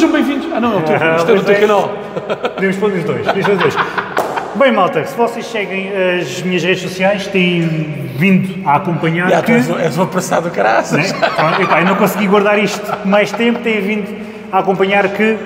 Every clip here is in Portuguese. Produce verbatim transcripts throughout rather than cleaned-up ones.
sejam bem-vindos. Ah, não, não, estou, isto é no teu canal. Podemos pôr os dois, podemos pôr os dois. Bem, malta, se vocês seguem as minhas redes sociais, têm vindo a acompanhar Já, que... és, és um apressado, caraças. Né? Então, epá, eu não consegui guardar isto mais tempo, têm vindo a acompanhar que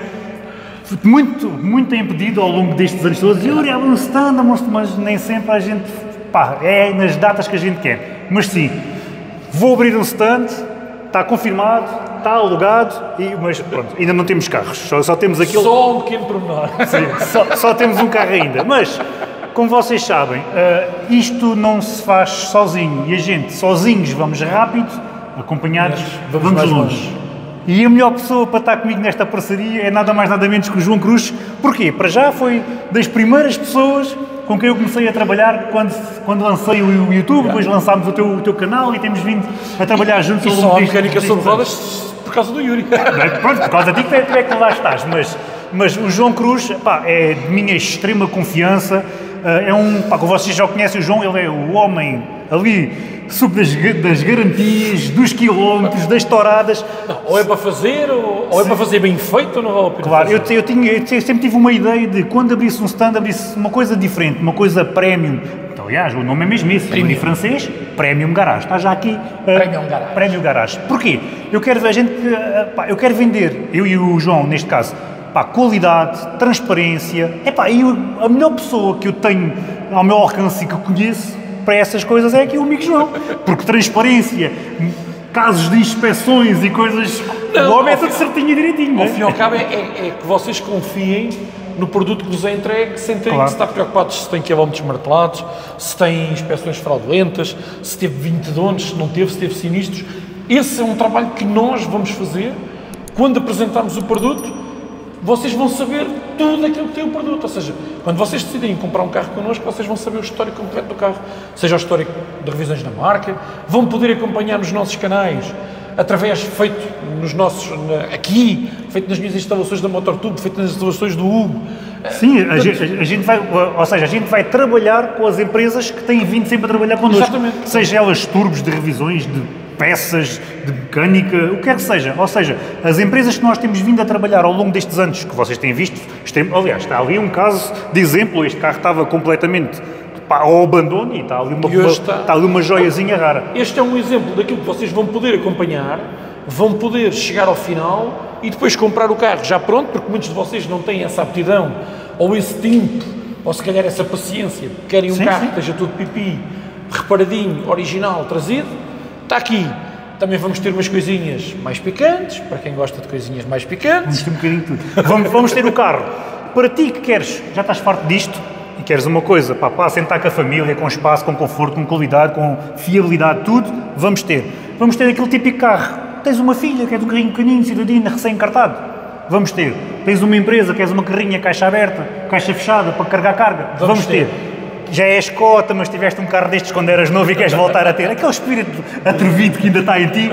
muito, muito têm pedido ao longo destes anos todos, Yuri, abre um stand, mas nem sempre a gente, pá, é nas datas que a gente quer. Mas sim, vou abrir um stand, está confirmado, está alugado, e, mas pronto, ainda não temos carros, só, só temos aquele... Só um pequeno pormenor. Sim, só, só temos um carro ainda, mas, como vocês sabem, uh, isto não se faz sozinho, e a gente, sozinhos, vamos rápido, acompanhados, vamos, vamos mais longe. longe. E a melhor pessoa para estar comigo nesta parceria é nada mais nada menos que o João Cruz. Porquê? Para já foi das primeiras pessoas com quem eu comecei a trabalhar quando, quando lancei o YouTube, depois lançámos o teu, o teu canal e temos vindo a trabalhar juntos. E só a mecânica sobre rodas por causa do Yuri. Pronto, por causa de ti, tu é que lá estás, mas, mas o João Cruz, pá, é de minha extrema confiança, é um, pá, como vocês já conhecem o João, ele é o homem ali, sub das, das garantias, dos quilómetros, das touradas. Não, ou é para fazer, ou, ou é para fazer bem feito, ou não vale a pena. Claro, fazer. eu, eu, tinha, eu sempre tive uma ideia de quando abrisse um stand, abrisse uma coisa diferente, uma coisa premium. Então, aliás, o nome é mesmo esse, em francês, Premium Garage. Está já aqui. Uh, Premium Garage. Premium Garage. Porquê? Eu quero ver a gente, uh, pá, eu quero vender, eu e o João, neste caso, pá, qualidade, transparência. É pá, e a melhor pessoa que eu tenho ao meu alcance e que eu conheço para essas coisas é aqui o amigo João. Porque transparência, casos de inspeções e coisas, Não, o homem é tudo certinho e direitinho. Ao Né? fim e ao cabo é, é, é que vocês confiem no produto que vos é entregue, sem terem Claro. que estar preocupados se tem quilómetros martelados, se tem inspeções fraudulentas, se teve vinte donos, se não teve, se teve sinistros. Esse é um trabalho que nós vamos fazer quando apresentarmos o produto. Vocês vão saber tudo aquilo que tem o produto, ou seja, quando vocês decidirem comprar um carro connosco, vocês vão saber o histórico completo do carro, seja o histórico de revisões da marca, vão poder acompanhar nos nossos canais, através, feito nos nossos, aqui, feito nas minhas instalações da MotorTube, feito nas instalações do Hugo. Sim, a gente, a gente vai, ou seja, a gente vai trabalhar com as empresas que têm vindo sempre a trabalhar connosco. Exatamente. Seja elas turbos de revisões, de peças, de mecânica, o que quer que seja. Ou seja, as empresas que nós temos vindo a trabalhar ao longo destes anos, que vocês têm visto, aliás, está ali um caso de exemplo, este carro estava completamente pá, ao abandono e está ali uma, uma, está... está ali uma joiazinha rara. Este é um exemplo daquilo que vocês vão poder acompanhar, vão poder chegar ao final e depois comprar o carro já pronto, porque muitos de vocês não têm essa aptidão, ou esse tempo, ou se calhar essa paciência, querem um sim, carro sim. que esteja tudo pipi, reparadinho, original, trazido, está aqui. Também vamos ter umas coisinhas mais picantes, para quem gosta de coisinhas mais picantes. Vamos ter um bocadinho de tudo. Vamos, vamos ter o carro. Para ti que queres, já estás farto disto, e queres uma coisa, pá, para sentar com a família, com espaço, com conforto, com qualidade, com fiabilidade, tudo, vamos ter. Vamos ter aquele típico carro. Tens uma filha, queres um carrinho pequenino, cidadino, recém-encartado. Vamos ter. Tens uma empresa, queres uma carrinha, caixa aberta, caixa fechada, para carregar carga. Vamos, vamos ter. ter. Já és cota, mas tiveste um carro destes quando eras novo e queres voltar a ter. Aquele espírito atrevido que ainda está em ti.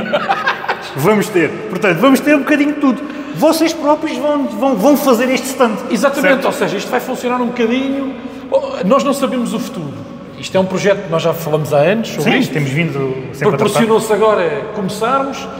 Vamos ter. Portanto, vamos ter um bocadinho de tudo. Vocês próprios vão, vão, vão fazer este stand. Exatamente, certo? Ou seja, isto vai funcionar um bocadinho... Nós não sabemos o futuro. Isto é um projeto que nós já falamos há anos sobre Sim, isto. temos vindo sempre a Proporcionou-se agora começarmos, uh,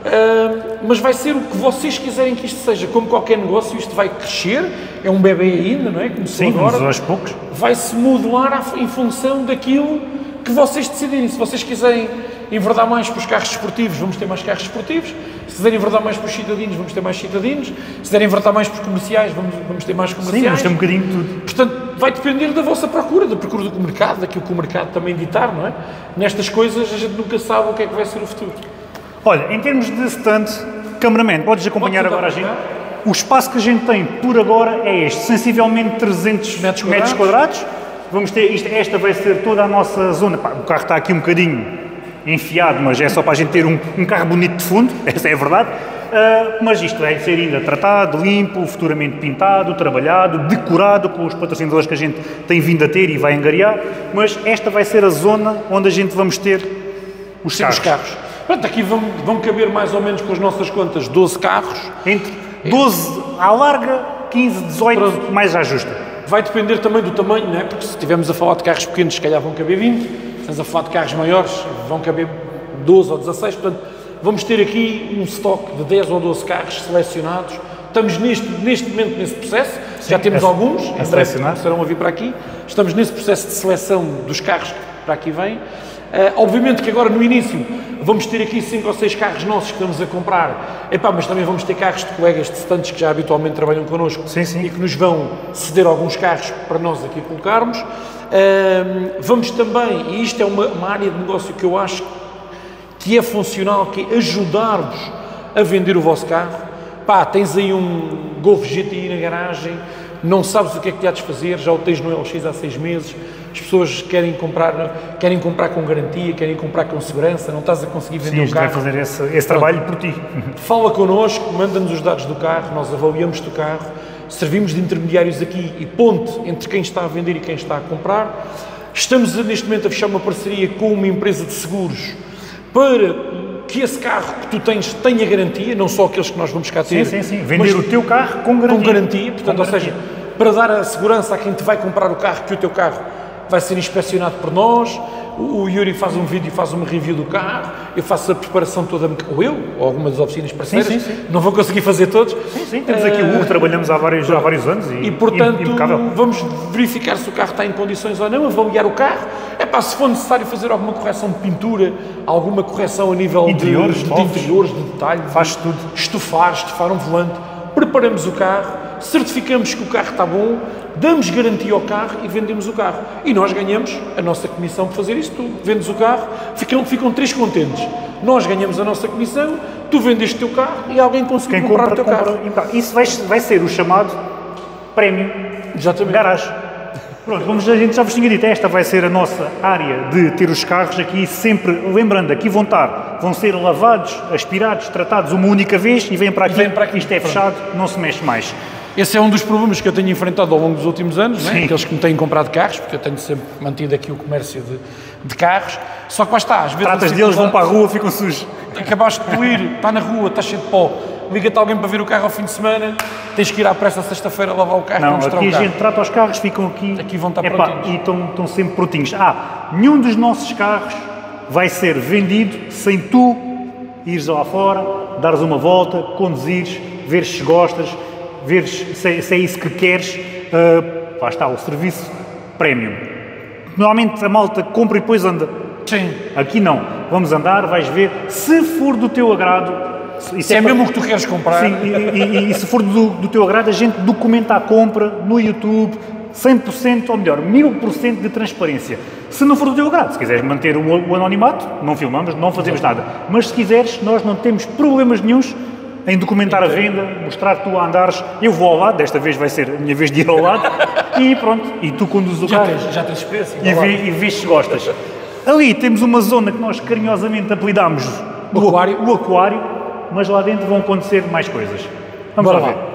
mas vai ser o que vocês quiserem que isto seja. Como qualquer negócio, isto vai crescer, é um bebê ainda, não é? Começou Sim, agora. aos poucos. Vai-se modular em função daquilo que vocês decidirem. Se vocês quiserem enverdar mais para os carros esportivos, vamos ter mais carros esportivos. Se quiserem enverdar mais para os cidadinos, vamos ter mais cidadinos. Se quiserem enverdar mais para os comerciais, vamos, vamos ter mais comerciais. Sim, vamos ter um bocadinho de tudo. Portanto, vai depender da vossa procura, da procura do mercado, daquilo que o mercado também ditar, não é? Nestas coisas a gente nunca sabe o que é que vai ser o futuro. Olha, em termos de stand, cameraman, podes acompanhar Pode agora a gente? O espaço que a gente tem por agora é este, sensivelmente trezentos metros quadrados. Metros quadrados. Vamos ter, isto, esta vai ser toda a nossa zona. Pá, o carro está aqui um bocadinho enfiado, mas é só para a gente ter um, um carro bonito de fundo, essa é a verdade. Uh, mas isto vai ser ainda tratado, limpo, futuramente pintado, trabalhado, decorado com os patrocinadores que a gente tem vindo a ter e vai angariar. Mas esta vai ser a zona onde a gente vamos ter os Sim, carros. Os carros. Pronto, aqui vão, vão caber mais ou menos com as nossas contas doze carros. Entre doze à larga, quinze, dezoito, Pronto. Mais à justa. Vai depender também do tamanho, não é? Porque se estivermos a falar de carros pequenos, se calhar vão caber vinte. Se estamos a falar de carros maiores, vão caber doze ou dezasseis. Portanto, vamos ter aqui um estoque de dez ou doze carros selecionados estamos neste, neste momento nesse processo, Sim, já temos é, alguns, é em breve selecionar. começarão a vir para aqui, estamos nesse processo de seleção dos carros que para aqui vêm. Uh, obviamente que agora no início vamos ter aqui cinco ou seis carros nossos que estamos a comprar, epá, mas também vamos ter carros de colegas de stands que já habitualmente trabalham connosco sim, sim. e que nos vão ceder alguns carros para nós aqui colocarmos. Uh, vamos também, e isto é uma, uma área de negócio que eu acho que é funcional, que é ajudar-vos a vender o vosso carro. Pá, tens aí um Golf G T I na garagem, não sabes o que é que te há de fazer, já o tens no L X há seis meses, as pessoas querem comprar, querem comprar com garantia, querem comprar com segurança, não estás a conseguir vender Sim, o carro. Sim, fazer esse, esse trabalho por ti. Fala connosco, manda-nos os dados do carro, nós avaliamos o carro, servimos de intermediários aqui e ponte entre quem está a vender e quem está a comprar. Estamos neste momento a fechar uma parceria com uma empresa de seguros para que esse carro que tu tens tenha garantia, não só aqueles que nós vamos cá ter. Sim, sim, sim. Vender o teu carro com garantia. Com garantia, portanto, com ou garantia. seja, para dar a segurança a quem te vai comprar o carro, que o teu carro vai ser inspecionado por nós, o, o Yuri faz um vídeo e faz uma review do carro, eu faço a preparação toda, ou eu, ou alguma das oficinas parceiras, sim, sim, sim. não vou conseguir fazer todos. Sim, sim, temos aqui o Hugo, trabalhamos há vários, há vários anos e, e portanto, impecável. Vamos verificar se o carro está em condições ou não, avaliar o carro. É pá, se for necessário fazer alguma correção de pintura, alguma correção a nível interiores, de, de interiores, de detalhe, faz tudo. Estufar, estufar um volante, preparamos o carro, certificamos que o carro está bom, damos garantia ao carro e vendemos o carro. E nós ganhamos a nossa comissão por fazer isso. Tu vendes o carro, ficam, ficam três contentes. Nós ganhamos a nossa comissão, tu vendes o teu carro e alguém conseguiu Quem comprar compra, o teu compra, carro. Isso vai, vai ser o chamado prémio Exatamente. garagem. Pronto, vamos, a gente já vos tinha dito, esta vai ser a nossa área de ter os carros aqui sempre, lembrando, aqui vão estar, vão ser lavados, aspirados, tratados uma única vez e vêm para aqui, vem para aqui. Isto é fechado, não se mexe mais. Esse é um dos problemas que eu tenho enfrentado ao longo dos últimos anos, né? Sim. Aqueles que me têm comprado carros, porque eu tenho sempre mantido aqui o comércio de, de carros, só que lá está, às vezes... Tratas deles, vão para a rua, ficam sujos. Acabaste de poluir, está na rua, está cheio de pó, liga-te alguém para ver o carro ao fim de semana, tens que ir à pressa sexta-feira lavar o carro Não, para mostrar aqui o a carro. gente trata os carros, ficam aqui, Aqui vão estar epá, prontinhos. e estão, estão sempre prontinhos. Ah, nenhum dos nossos carros vai ser vendido sem tu ires lá fora, dares uma volta, conduzires, veres se gostas, veres se, é- se é isso que queres. Uh, lá está, o serviço premium. Normalmente a malta compra e depois anda. Sim. Aqui não. Vamos andar, vais ver. Se for do teu agrado... isso Se é para- mesmo o que tu queres comprar, Sim, e, e- e se for do, do teu agrado, a gente documenta a compra no YouTube, cem por cento, ou melhor, mil por cento de transparência. Se não for do teu agrado, se quiseres manter o, o anonimato, não filmamos, não fazemos nada. Mas se quiseres, nós não temos problemas nenhuns em documentar a venda, mostrar que tu a andares, eu vou ao lado, desta vez vai ser a minha vez de ir ao lado, e pronto, e tu conduzes o já carro tens, já tens experiência. e, Vá lá. vê, e vês se gostas. Ali temos uma zona que nós carinhosamente apelidámos O aquário. o aquário, mas lá dentro vão acontecer mais coisas. Vamos Bora lá lá. ver.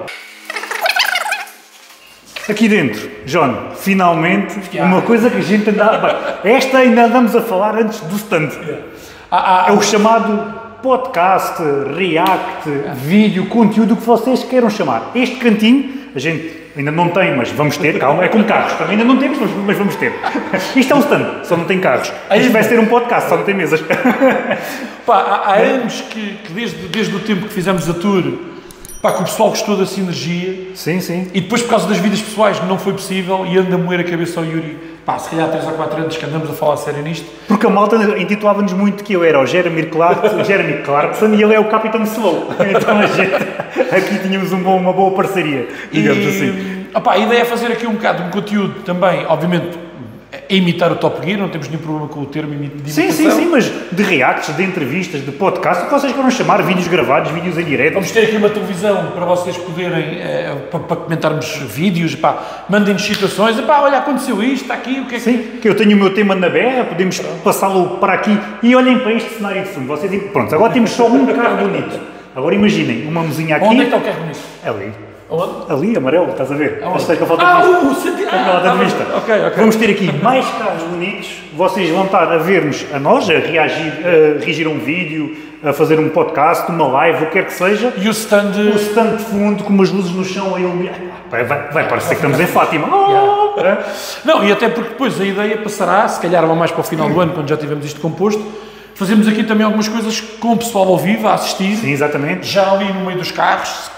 Aqui dentro, John, finalmente, uma coisa que a gente andava... Esta ainda andamos a falar antes do stand. Ah, ah, É o chamado podcast, react, vídeo, conteúdo, o que vocês queiram chamar. Este cantinho, a gente ainda não tem, mas vamos ter, calma, é como carros, também ainda não temos, mas, mas vamos ter. Isto é um stand, só não tem carros. Isto vai ser um podcast, só não tem mesas. Pá, há, há anos que, que desde, desde o tempo que fizemos a tour, pá, que o pessoal gostou da sinergia Sim, sim. e depois por causa das vidas pessoais não foi possível e anda a moer a cabeça ao Yuri, pá, se calhar há três ou quatro anos que andamos a falar sério nisto. Porque a malta intitulava-nos muito que eu era o Jeremy Clarkson, Jeremy Clarkson e ele é o Capitão Slow. Então a gente, aqui tínhamos um bom, uma boa parceria, digamos e, assim. Opá, a ideia é fazer aqui um bocado de um conteúdo também, obviamente, é imitar o Top Gear, não temos nenhum problema com o termo de imitação. Sim, sim, sim, mas de reacts, de entrevistas, de podcast, o que vocês queiram chamar, vídeos gravados, vídeos em direto. Vamos ter aqui uma televisão para vocês poderem, eh, para, para comentarmos vídeos, pá, mandem-nos situações, pá, olha, aconteceu isto, está aqui, o que é que... Sim, que eu tenho o meu tema na berra, podemos passá-lo para aqui e olhem para este cenário de fundo. Vocês, pronto, agora temos só um carro bonito. Agora imaginem, uma mesinha aqui. Onde é que está o carro bonito? Ali. Onde? Ali, amarelo, estás a ver? Aonde? Esta é que a falta Ah, de vista. o, o sentido... Está a falta de vista. Ok, ok. Vamos ter aqui mais carros bonitos. Vocês vão estar a ver-nos, a nós, a reagir, a reagir a um vídeo, a fazer um podcast, uma live, o que quer que seja. E o stand... O stand de fundo, com umas luzes no chão, a iluminar. Vai, vai, vai parecer que estamos em Fátima. Oh! É. Não, e até porque depois a ideia passará, se calhar lá mais para o final do ano, quando já tivermos isto composto, fazemos aqui também algumas coisas com o pessoal ao vivo, a assistir. Sim, exatamente. Já ali no meio dos carros,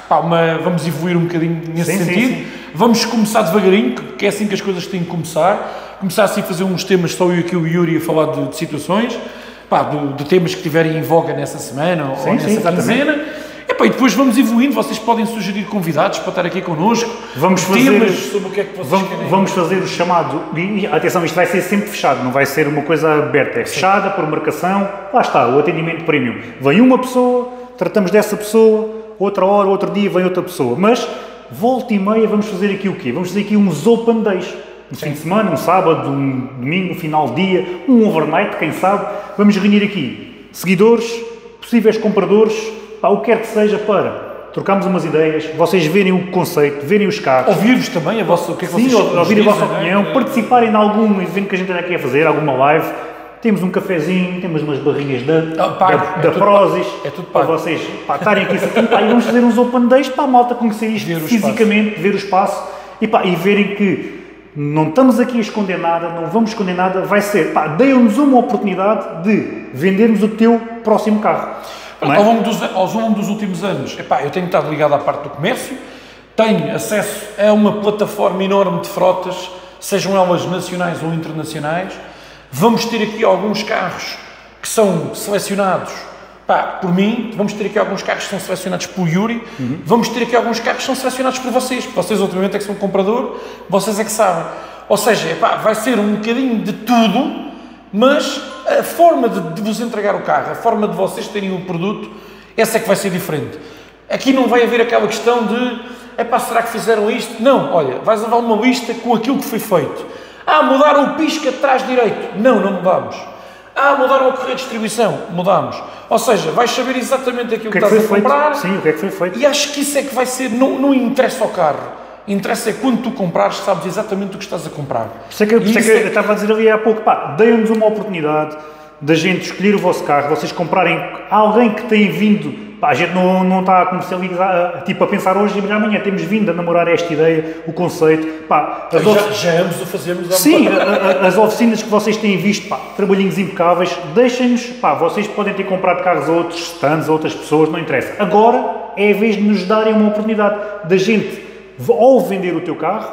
pá, uma, vamos evoluir um bocadinho nesse sim, sentido. Sim, sim. Vamos começar devagarinho, que é assim que as coisas têm que começar. Começar assim a fazer uns temas, só eu aqui o Yuri a falar de, de situações, pá, de, de temas que estiverem em voga nessa semana sim, ou nessa sim, quinzena. E, pá, e depois vamos evoluindo, vocês podem sugerir convidados para estar aqui connosco. Vamos fazer, temas sobre o que é que vocês vamos, querem. Vamos fazer o chamado, e atenção, isto vai ser sempre fechado, não vai ser uma coisa aberta, é fechada por marcação, lá está, o atendimento premium. Vem uma pessoa, tratamos dessa pessoa, outra hora, outro dia vem outra pessoa, mas volta e meia vamos fazer aqui o quê? Vamos fazer aqui uns open days, um fim de semana, um sábado, um domingo, um final de dia, um overnight, quem sabe, vamos reunir aqui seguidores, possíveis compradores, pá, o que quer que seja, para trocarmos umas ideias, vocês verem o conceito, verem os carros. Ouvir-vos também a vossa, o que é que Sim, vocês ouvir a vossa dizem, opinião, né? participarem em algum evento que a gente anda aqui a fazer, alguma live. Temos um cafezinho, temos umas barrinhas da, Ah, pago, da, é da tudo Prozis, pago, é tudo para pago. vocês pá, estarem aqui assim, pá, e vamos fazer uns open days para a malta conhecer isto Ver o fisicamente, ver o espaço e, pá, e verem que não estamos aqui a esconder nada, não vamos esconder nada, vai ser, pá, deem-nos uma oportunidade de vendermos o teu próximo carro. Não é? Ao longo dos, ao longo dos últimos anos, epá, eu tenho estado ligado à parte do comércio, tenho acesso a uma plataforma enorme de frotas, sejam elas nacionais ou internacionais. Vamos ter aqui alguns carros que são selecionados, pá, por mim, vamos ter aqui alguns carros que são selecionados por Yuri, uhum. Vamos ter aqui alguns carros que são selecionados por vocês, porque vocês ultimamente é que são comprador, vocês é que sabem. Ou seja, epá, vai ser um bocadinho de tudo, mas a forma de, de vos entregar o carro, a forma de vocês terem o produto, essa é que vai ser diferente. Aqui não vai haver aquela questão de, epá, será que fizeram isto? Não, olha, vais levar uma lista com aquilo que foi feito. Ah, mudaram o pisca de trás direito. Não, não mudámos. Ah, mudaram a correia de distribuição. Mudámos. Ou seja, vais saber exatamente aquilo que, que, é que estás a comprar. Feito? Sim, o que é que foi feito. E acho que isso é que vai ser, não, não interessa ao carro. Interessa é quando tu comprares, sabes exatamente o que estás a comprar. Por isso é que, por isso é que é... eu estava a dizer ali há pouco, pá, deem-nos uma oportunidade da gente escolher o vosso carro, vocês comprarem alguém que tem vindo, pá, a gente não, não está a comercializar, tipo, a pensar hoje e amanhã, temos vindo a namorar esta ideia, o conceito, pá. As já, of... já ambos o fazemos. Sim, a, a, as oficinas que vocês têm visto, pá, trabalhinhos impecáveis, deixem-nos, pá, vocês podem ter comprado carros a outros stands, a outras pessoas, não interessa. Agora é a vez de nos darem uma oportunidade da gente ou vender o teu carro,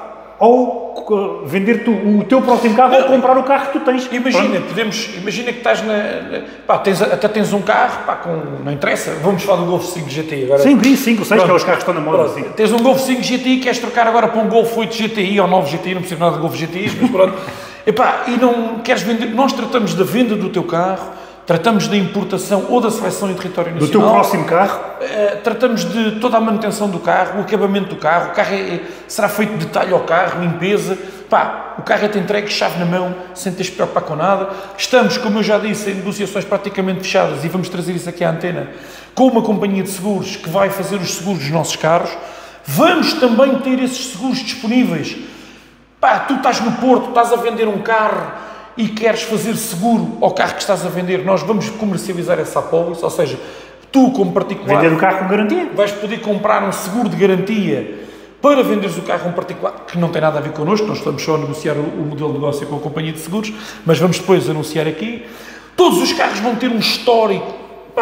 ou vender tu, o teu próximo carro, ou comprar o carro que tu tens. Imagina, podemos, imagina que estás na... na pá, tens, até tens um carro, pá, com, não interessa, vamos falar do Golf cinco G T I agora. Sim, cinco, seis, que é os carros que estão na moda. Assim. Tens um Golf cinco G T I, queres trocar agora para um Golf oito G T I ou nove G T I, não precisa nada de Golf G T I, mas pronto. Epá, e não queres vender, nós tratamos da venda do teu carro, tratamos da importação ou da seleção em território nacional. Do teu próximo carro? Uh, tratamos de toda a manutenção do carro, o acabamento do carro, o carro é, é, será feito detalhe ao carro, limpeza. Pá, o carro é-te entregue, chave na mão, sem teres de te preocupar com nada. Estamos, como eu já disse, em negociações praticamente fechadas e vamos trazer isso aqui à antena, com uma companhia de seguros que vai fazer os seguros dos nossos carros. Vamos também ter esses seguros disponíveis. Pá, tu estás no Porto, estás a vender um carro e queres fazer seguro ao carro que estás a vender, nós vamos comercializar essa apólice, ou seja, tu como particular... Vender o carro com garantia. Vais poder comprar um seguro de garantia para venderes o carro a um particular, que não tem nada a ver connosco, nós estamos só a negociar o, o modelo de negócio com a companhia de seguros, mas vamos depois anunciar aqui. Todos os carros vão ter um histórico,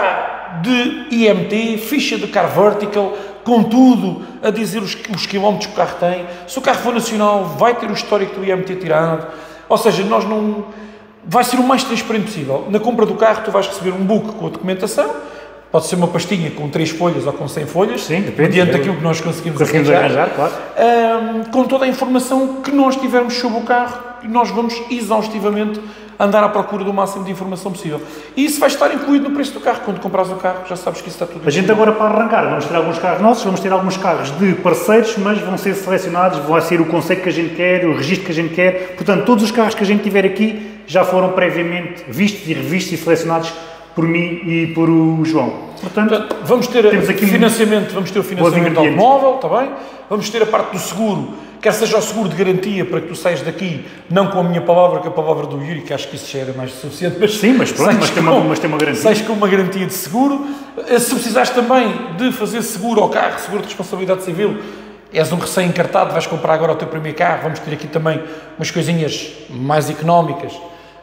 pá, de I M T, ficha de car vertical, com tudo a dizer os, os quilómetros que o carro tem. Se o carro for nacional, vai ter o histórico do I M T tirado. Ou seja, nós não... vai ser o mais transparente possível. Na compra do carro, tu vais receber um book com a documentação, pode ser uma pastinha com três folhas ou com cem folhas, sim, depende, mediante daquilo que nós conseguimos, conseguimos arranjar, arranjar claro. um, com toda a informação que nós tivermos sobre o carro, e nós vamos exaustivamente andar à procura do máximo de informação possível. E isso vai estar incluído no preço do carro. Quando compras o carro, já sabes que isso está tudo... A gente agora, para arrancar, vamos ter alguns carros nossos, vamos ter alguns carros de parceiros, mas vão ser selecionados, vai ser o conceito que a gente quer, o registro que a gente quer. Portanto, todos os carros que a gente tiver aqui já foram previamente vistos e revistos e selecionados por mim e por o João. Portanto, Portanto vamos ter temos aqui financiamento, vamos ter o financiamento do automóvel, está bem? Vamos ter a parte do seguro, quer seja o seguro de garantia para que tu saias daqui, não com a minha palavra, com a palavra do Yuri, que acho que isso já era mais suficiente, mas sim, mas pronto, mas tem, uma, mas tem uma garantia. Sais com uma garantia de seguro. Se precisares também de fazer seguro ao carro, seguro de responsabilidade civil, és um recém-encartado, vais comprar agora o teu primeiro carro, vamos ter aqui também umas coisinhas mais económicas,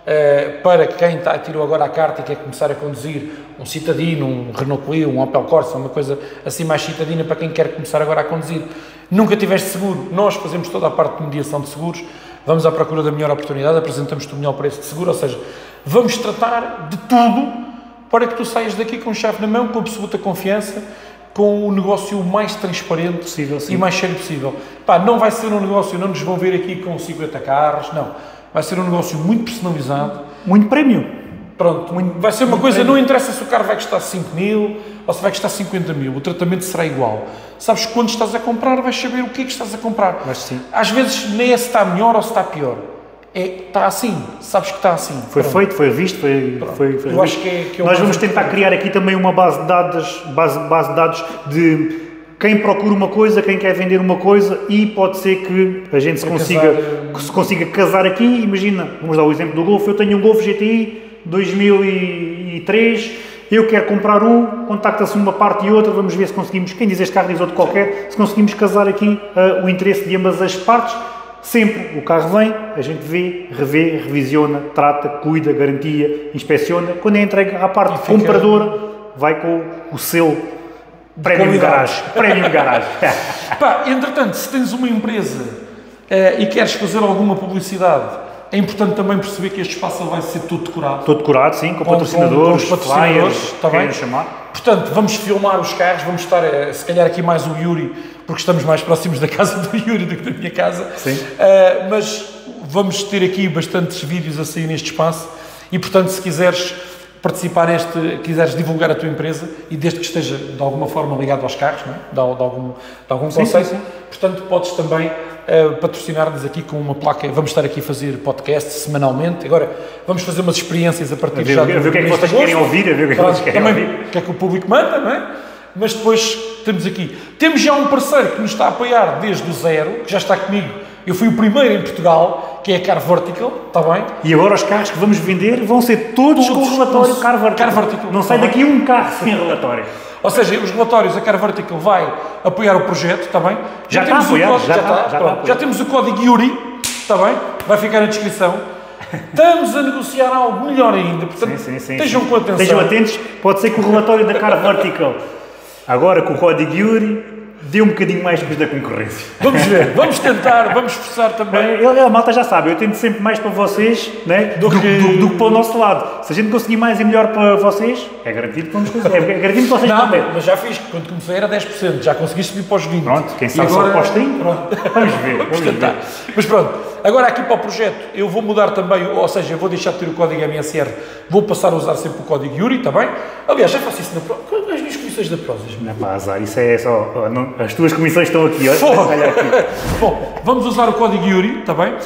uh, para quem está, tirou agora a carta e quer começar a conduzir um Citadino, um Renault Clio, um Opel Corsa, uma coisa assim mais citadina para quem quer começar agora a conduzir. Nunca tiveste seguro, nós fazemos toda a parte de mediação de seguros, vamos à procura da melhor oportunidade, apresentamos-te o melhor preço de seguro, ou seja, vamos tratar de tudo para que tu saias daqui com chave na mão, com absoluta confiança, com o negócio mais transparente possível, e mais sério possível. Pá, não vai ser um negócio, não nos vão ver aqui com cinquenta carros, não. Vai ser um negócio muito personalizado. Muito prémio. Pronto, muito, vai ser uma coisa, prémio. Não interessa se o carro vai custar cinco mil ou se vai custar cinquenta mil, o tratamento será igual. Sabes que quando estás a comprar, vais saber o que é que estás a comprar. Mas sim. Às vezes nem é se está melhor ou se está pior. É, está assim, sabes que está assim. Foi Pronto. feito, foi visto, foi, foi, foi Eu acho que é, que é Nós vamos tentar criar aqui também uma base de dados, base, base de dados de quem procura uma coisa, quem quer vender uma coisa e pode ser que a gente se consiga, casar, se consiga casar aqui. Imagina, vamos dar o exemplo do Golf, eu tenho um Golf G T I dois mil e três, eu quero comprar um, contacta-se uma parte e outra, vamos ver se conseguimos, quem diz este carro diz outro qualquer, se conseguimos casar aqui uh, o interesse de ambas as partes. Sempre o carro vem, a gente vê, revê, revisiona, trata, cuida, garantia, inspeciona. Quando é entregue à parte fica... compradora, vai com o selo Premium Garage. Premium Garage. Pá, entretanto, se tens uma empresa uh, e queres fazer alguma publicidade, é importante também perceber que este espaço vai ser todo decorado. Todo decorado, sim, com, com patrocinadores, com, com patrocinadores, flyers, está bem? Chamar. Portanto, vamos filmar os carros, vamos estar, se calhar aqui mais o Yuri, porque estamos mais próximos da casa do Yuri do que da minha casa. Sim. Uh, mas vamos ter aqui bastantes vídeos a sair neste espaço e, portanto, se quiseres participar neste, quiseres divulgar a tua empresa e desde que esteja de alguma forma ligado aos carros, não é? de, de algum, de algum sim, conceito, sim, sim. Portanto, podes também uh, patrocinar-nos aqui com uma placa. Vamos estar aqui a fazer podcast semanalmente. Agora, vamos fazer umas experiências a partir de já. A ver, a ver o que é que vocês querem ouvir, a ver o que é que vocês querem também, ouvir. o que é que o público manda, não é? Mas depois temos aqui. Temos já um parceiro que nos está a apoiar desde o zero, que já está comigo. Eu fui o primeiro em Portugal, que é a Car Vertical, está bem? E agora os carros que vamos vender vão ser todos, todos com o relatório com Car Vertical. Car Vertical. Não sai daqui um carro sem relatório. Ou seja, os relatórios, a Car Vertical vai apoiar o projeto, está bem? Já, já temos está apoiado, código, já, já, está, já, está já temos o código Yuri, está bem? Vai ficar na descrição. Estamos a negociar algo melhor ainda, portanto, sim, sim, sim, estejam sim. com atenção. Estejam atentos, pode ser que o relatório da Car Vertical, agora com o código Yuri, dê um bocadinho mais que os da concorrência. Vamos ver, vamos tentar, vamos esforçar também. É, a malta já sabe, eu tento sempre mais para vocês, né, do, do, que... do, do que para o nosso lado. Se a gente conseguir mais e melhor para vocês, é garantido que vamos conseguir. É garantido que vocês não, vão mas já fiz, quando comecei era dez por cento, já conseguiste subir para os vinte por cento. Pronto, quem sabe agora... só para os trinta por cento? Pronto. Vamos ver, vamos, vamos tentar. Ver. Mas pronto, agora aqui para o projeto, eu vou mudar também, ou seja, eu vou deixar de ter o código M S R, vou passar a usar sempre o código Yuri, está bem? Aliás, já faço isso na prova. As minhas comissões da Prozis. Não é para azar, isso é só, não, as tuas comissões estão aqui, olha, olha aqui. Bom, vamos usar o código Yuri, está bem?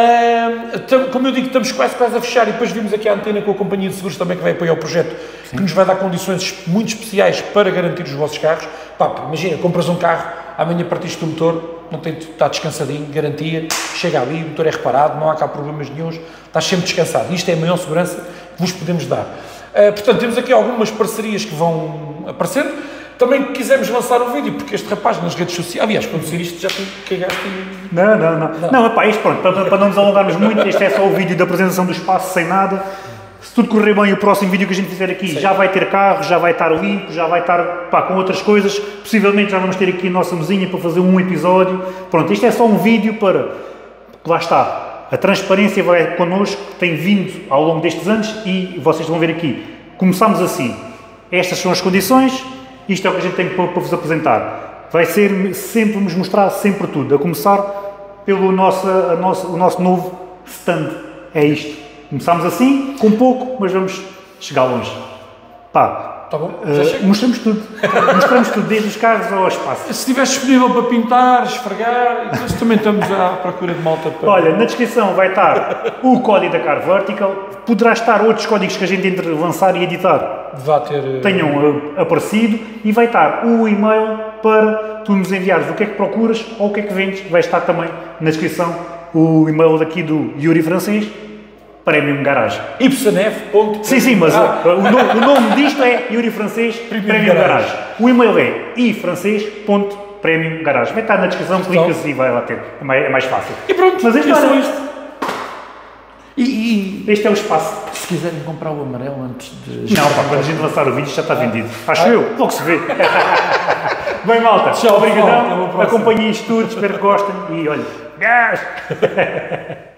Uh, tam, como eu digo, estamos quase, quase a fechar e depois vimos aqui a antena com a companhia de seguros também que vai apoiar o projeto, sim, que nos vai dar condições muito especiais para garantir os vossos carros. Pá, imagina, compras um carro, amanhã partiste do motor, não tem, está descansadinho, garantia, chega ali, o motor é reparado, não há cá problemas nenhuns, estás sempre descansado. Isto é a maior segurança que vos podemos dar. Uh, portanto, temos aqui algumas parcerias que vão aparecendo. Também quisemos lançar um vídeo, porque este rapaz nas redes sociais, aliás, quando dizer isto já te cagaste e... Não, não, não. Não, não epá, isto pronto, para, para não nos alongarmos muito, este é só o vídeo da apresentação do espaço sem nada. Se tudo correr bem, o próximo vídeo que a gente fizer aqui, sim, já vai ter carro, já vai estar limpo, já vai estar, pá, com outras coisas. Possivelmente já vamos ter aqui a nossa mesinha para fazer um episódio. Pronto, isto é só um vídeo para... Lá está. A transparência vai connosco, tem vindo ao longo destes anos e vocês vão ver aqui. Começamos assim. Estas são as condições. Isto é o que a gente tem para, para vos apresentar. Vai ser sempre, nos mostrar sempre tudo, a começar pelo nosso, a nosso, o nosso novo stand. É isto. Começamos assim, com pouco, mas vamos chegar longe. Pá, tá bom, uh, mostramos tudo. Mostramos tudo, desde os carros ao espaço. Se estiver disponível para pintar, esfregar, nós também estamos à procura de malta para... Olha, na descrição vai estar o código da Car Vertical, poderá estar outros códigos que a gente entre lançar e editar vai ter, tenham uh, aparecido e vai estar o e-mail para tu nos enviares o que é que procuras ou o que é que vendes, vai estar também na descrição o e-mail daqui do Yuri Francês, Premium Garage. Ipsenef. Sim, sim, mas ah. o, nome, o nome disto é Yuri Francês Premium, Premium Garage. Garage. O e-mail é ifrancês.premium garage. Vai estar na descrição, clicas e vai lá ter. É mais, é mais fácil. E pronto, mas este é só isto. E, e Este é o espaço. se quiserem comprar o amarelo antes de... Não, pá, quando a gente lançar o vídeo já está vendido. Acho Ah. eu, logo se vê. Bem, malta, Tchau, pessoal, até uma obrigadão. próxima. Acompanhem isto tudo, espero que gostem. E olha, gás!